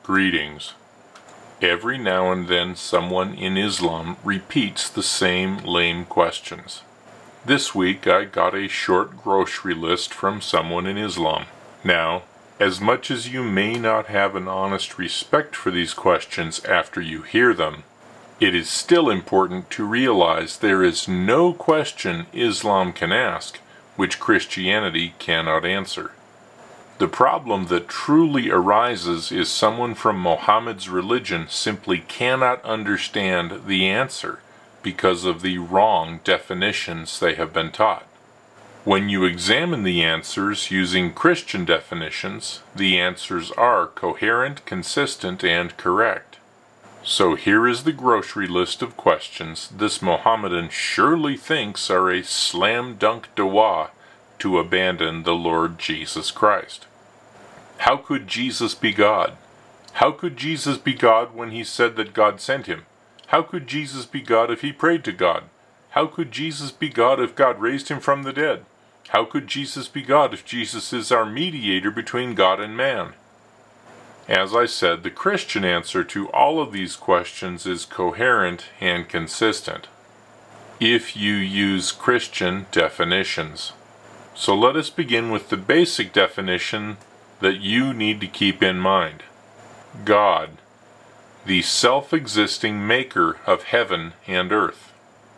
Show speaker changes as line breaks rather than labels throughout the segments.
Greetings. Every now and then someone in Islam repeats the same lame questions. This week I got a short grocery list from someone in Islam. Now, as much as you may not have an honest respect for these questions after you hear them, it is still important to realize there is no question Islam can ask which Christianity cannot answer. The problem that truly arises is someone from Mohammed's religion simply cannot understand the answer because of the wrong definitions they have been taught. When you examine the answers using Christian definitions, the answers are coherent, consistent, and correct. So here is the grocery list of questions this Mohammedan surely thinks are a slam-dunk dua to abandon the Lord Jesus Christ. How could Jesus be God? How could Jesus be God when he said that God sent him? How could Jesus be God if he prayed to God? How could Jesus be God if God raised him from the dead? How could Jesus be God if Jesus is our mediator between God and man? As I said, the Christian answer to all of these questions is coherent and consistent if you use Christian definitions. So let us begin with the basic definition that you need to keep in mind. God, the self-existing maker of heaven and earth.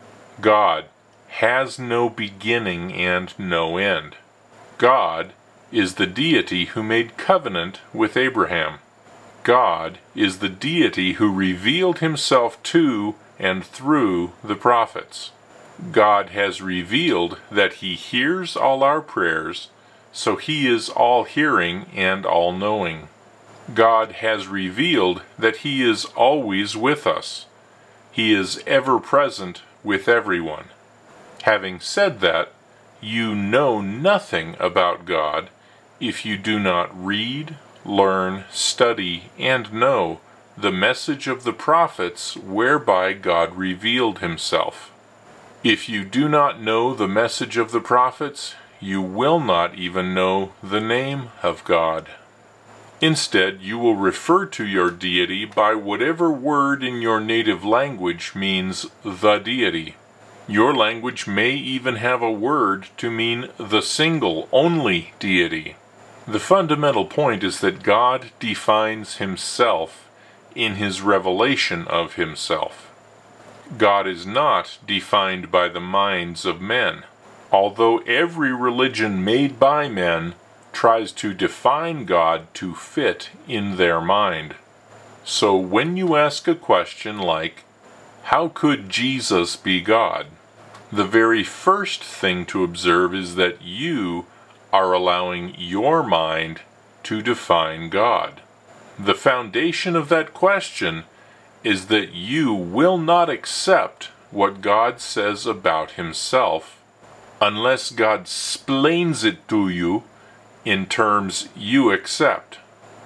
God has no beginning and no end. God is the deity who made covenant with Abraham. God is the deity who revealed himself to and through the prophets. God has revealed that he hears all our prayers, so he is all-hearing and all-knowing. God has revealed that he is always with us. He is ever-present with everyone. Having said that, you know nothing about God if you do not read, learn, study, and know the message of the prophets whereby God revealed himself. If you do not know the message of the prophets, you will not even know the name of God. Instead, you will refer to your deity by whatever word in your native language means the deity. Your language may even have a word to mean the single, only deity. The fundamental point is that God defines himself in his revelation of himself. God is not defined by the minds of men, although every religion made by men tries to define God to fit in their mind. So when you ask a question like, how could Jesus be God? The very first thing to observe is that you are allowing your mind to define God. The foundation of that question is that you will not accept what God says about himself unless God explains it to you in terms you accept.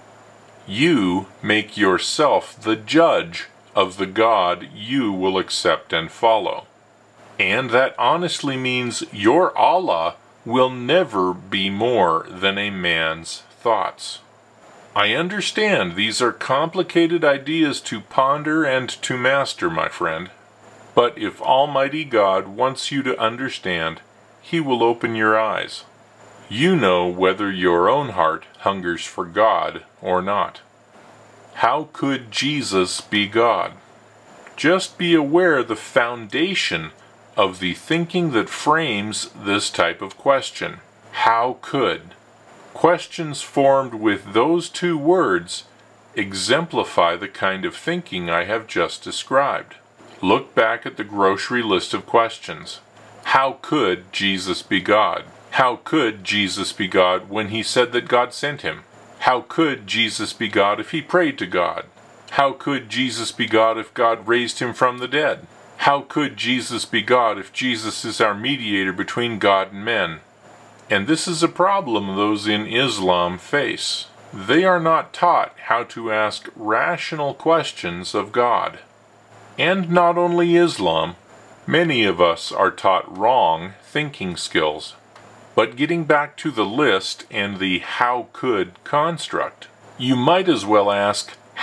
You make yourself the judge of the God you will accept and follow. And that honestly means your Allah will never be more than a man's thoughts. I understand these are complicated ideas to ponder and to master, my friend. But if Almighty God wants you to understand, he will open your eyes. You know whether your own heart hungers for God or not. How could Jesus be God? Just be aware the foundation of the thinking that frames this type of question. How could? Questions formed with those two words exemplify the kind of thinking I have just described. Look back at the grocery list of questions. How could Jesus be God? How could Jesus be God when he said that God sent him? How could Jesus be God if he prayed to God? How could Jesus be God if God raised him from the dead? How could Jesus be God if Jesus is our mediator between God and men? And this is a problem those in Islam face. They are not taught how to ask rational questions of God. And not only Islam, many of us are taught wrong thinking skills. But getting back to the list and the how could construct, you might as well ask,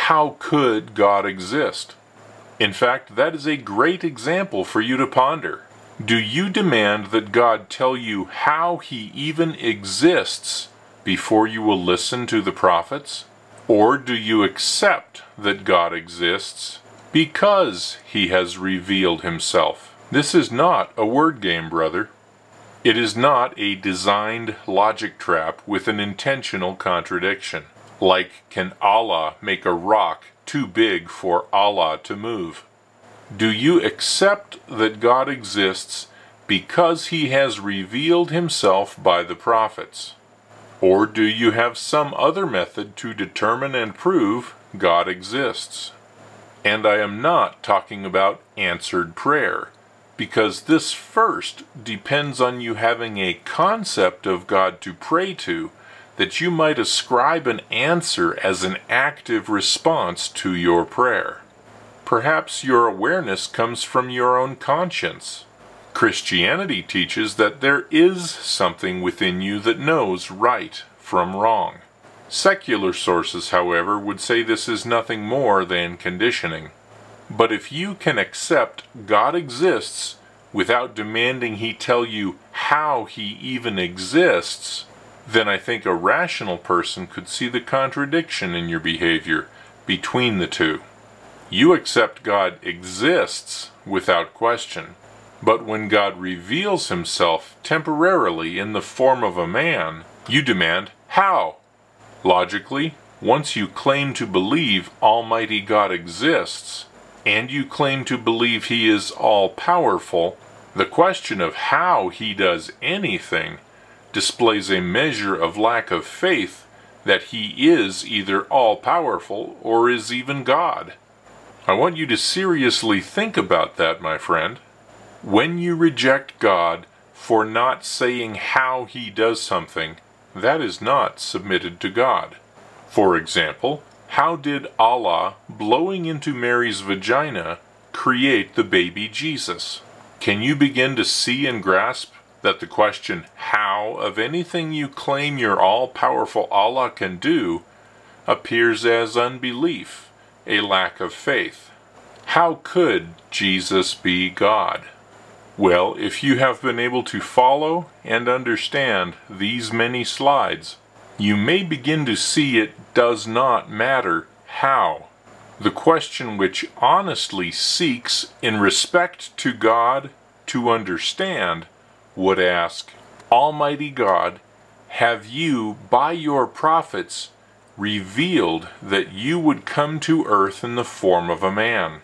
how could God exist? In fact, that is a great example for you to ponder. Do you demand that God tell you how He even exists before you will listen to the prophets? Or do you accept that God exists because He has revealed Himself? This is not a word game, brother. It is not a designed logic trap with an intentional contradiction. Like, can Allah make a rock too big for Allah to move? Do you accept that God exists because He has revealed Himself by the prophets? Or do you have some other method to determine and prove God exists? And I am not talking about answered prayer, because this first depends on you having a concept of God to pray to, that you might ascribe an answer as an active response to your prayer. Perhaps your awareness comes from your own conscience. Christianity teaches that there is something within you that knows right from wrong. Secular sources, however, would say this is nothing more than conditioning. But if you can accept God exists without demanding He tell you how He even exists, then I think a rational person could see the contradiction in your behavior between the two. You accept God exists without question, but when God reveals Himself temporarily in the form of a man, you demand, how? Logically, once you claim to believe Almighty God exists, and you claim to believe He is all-powerful, the question of how He does anything displays a measure of lack of faith that He is either all-powerful or is even God. I want you to seriously think about that, my friend. When you reject God for not saying how He does something, that is not submitted to God. For example, how did Allah, blowing into Mary's vagina, create the baby Jesus? Can you begin to see and grasp that the question how of anything you claim your all-powerful Allah can do appears as unbelief, a lack of faith? How could Jesus be God? Well, if you have been able to follow and understand these many slides, you may begin to see it does not matter how. The question which honestly seeks, in respect to God, to understand, would ask, Almighty God, have you, by your prophets, revealed that you would come to earth in the form of a man?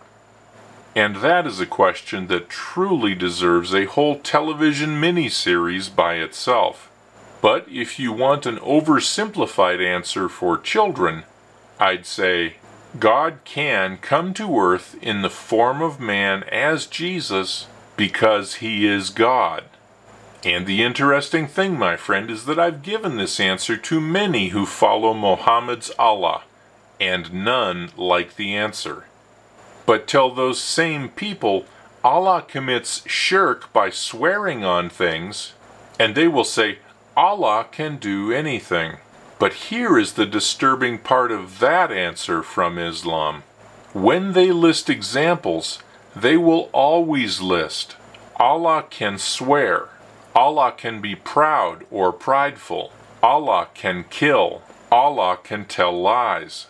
And that is a question that truly deserves a whole television miniseries by itself. But if you want an oversimplified answer for children, I'd say, God can come to earth in the form of man as Jesus because He is God. And the interesting thing, my friend, is that I've given this answer to many who follow Muhammad's Allah, and none like the answer. But tell those same people Allah commits shirk by swearing on things, and they will say, Allah can do anything. But here is the disturbing part of that answer from Islam. When they list examples, they will always list, Allah can swear, Allah can be proud or prideful, Allah can kill, Allah can tell lies.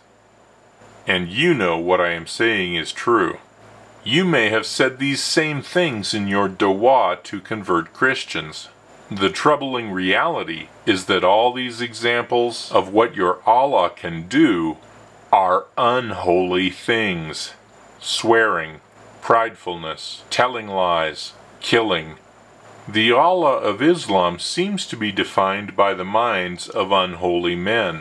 And you know what I am saying is true. You may have said these same things in your dua to convert Christians. The troubling reality is that all these examples of what your Allah can do are unholy things. Swearing, pridefulness, telling lies, killing. The Allah of Islam seems to be defined by the minds of unholy men.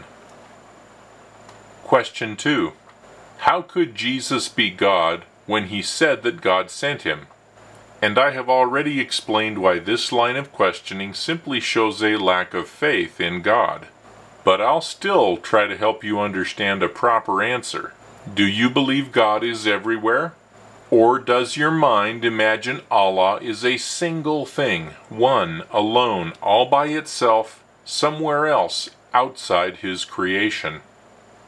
Question 2. How could Jesus be God when He said that God sent Him? And I have already explained why this line of questioning simply shows a lack of faith in God. But I'll still try to help you understand a proper answer. Do you believe God is everywhere? Or does your mind imagine Allah is a single thing, one, alone, all by itself, somewhere else outside His creation?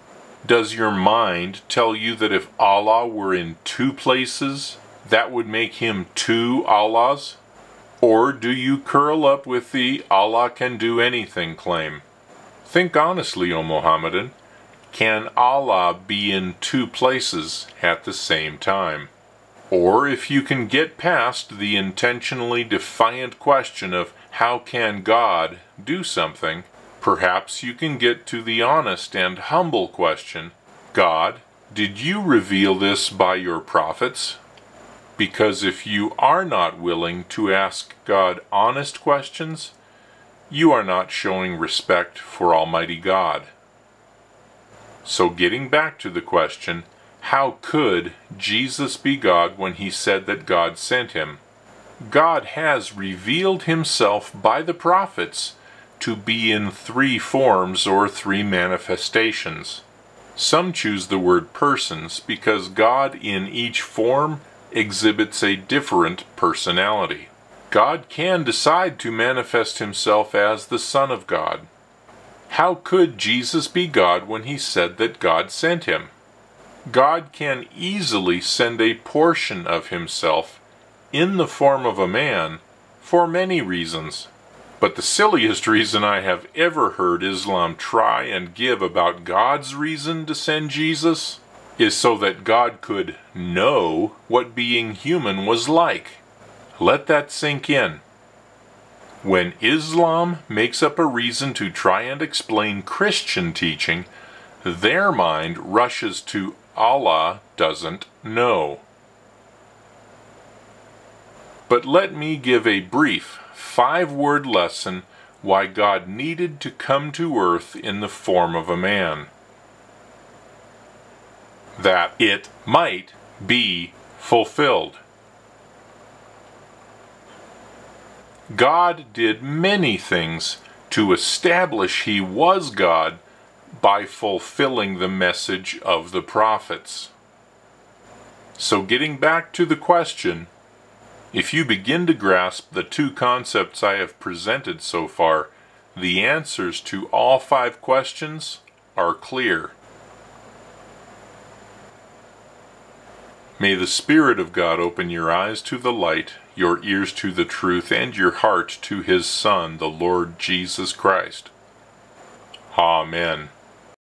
Does your mind tell you that if Allah were in two places, that would make him two Allahs? Or do you curl up with the Allah can do anything claim? Think honestly, O Mohammedan. Can Allah be in two places at the same time? Or if you can get past the intentionally defiant question of how can God do something, perhaps you can get to the honest and humble question, God, did you reveal this by your prophets? Because if you are not willing to ask God honest questions, you are not showing respect for Almighty God. So getting back to the question, how could Jesus be God when he said that God sent him? God has revealed himself by the prophets to be in three forms or three manifestations. Some choose the word persons because God in each form exhibits a different personality. God can decide to manifest himself as the Son of God. How could Jesus be God when he said that God sent him? God can easily send a portion of himself in the form of a man for many reasons. But the silliest reason I have ever heard Islam try and give about God's reason to send Jesus is so that God could know what being human was like. Let that sink in. When Islam makes up a reason to try and explain Christian teaching, their mind rushes to Allah doesn't know. But let me give a brief 5-word lesson why God needed to come to earth in the form of a man. That it might be fulfilled. God did many things to establish he was God by fulfilling the message of the prophets. So getting back to the question, if you begin to grasp the two concepts I have presented so far, the answers to all 5 questions are clear. May the Spirit of God open your eyes to the light, your ears to the truth, and your heart to His Son, the Lord Jesus Christ. Amen.